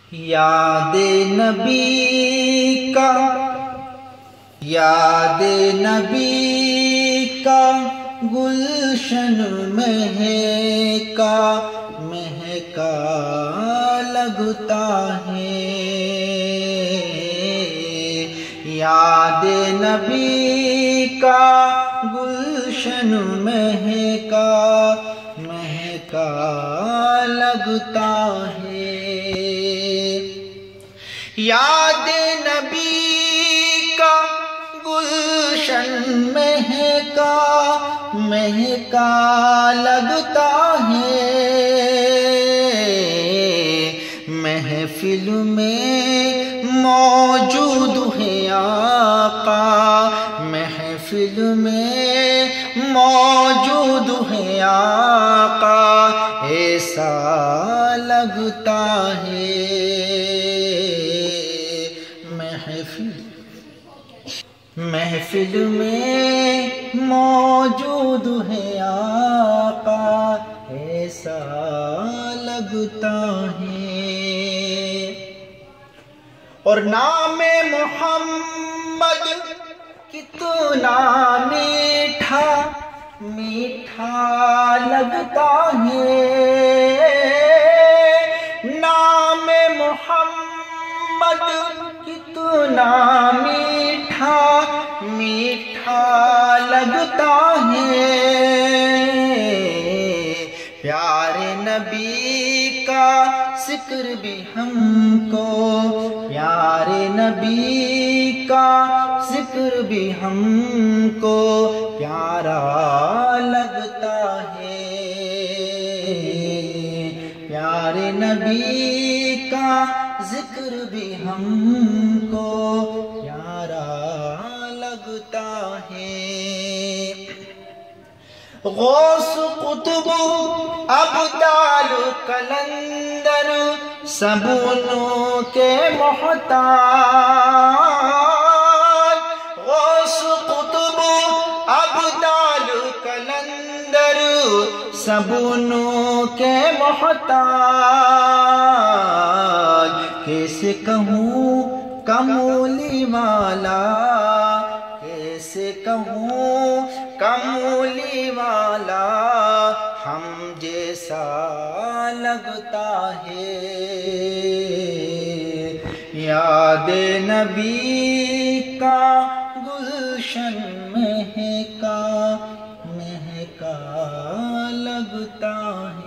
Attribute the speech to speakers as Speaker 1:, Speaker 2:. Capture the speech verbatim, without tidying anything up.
Speaker 1: یاد نبی کا یاد نبی کا گلشن مہکا مہکا لگتا ہے، یاد نبی کا گلشن مہکا مہکا لگتا ہے، یاد نبی کا گلشن مہکا مہکا لگتا ہے، محفل میں موجود ہے آقا، محفل میں موجود ہے آقا، ایسا لگتا ہے، محفل محفل میں موجود ہے آقا، ایسا لگتا ہے، اور نام محمد کتنا میٹھا میٹھا لگتا ہے، نام محمد کتنا میٹھا میٹھا لگتا ہے، پیارے نبی کا ذکر بھی ہم کو، پیارے نبی کا ذکر بھی ہم کو پیارا لگتا ہے، پیارے نبی کا ذکر بھی ہم کو پیارا لگتا ہے، غوث قطب ابدال کلندر سبونوں کے محتاج، غوث قطب ابدال کلندر سبونوں کے محتاج، کیسے کہوں کمولی والا، کیسے کہوں کمولی والا، ہم جیسا لگتا ہے، یاد نبی کا گلشن مہکا مہکا لگتا ہے۔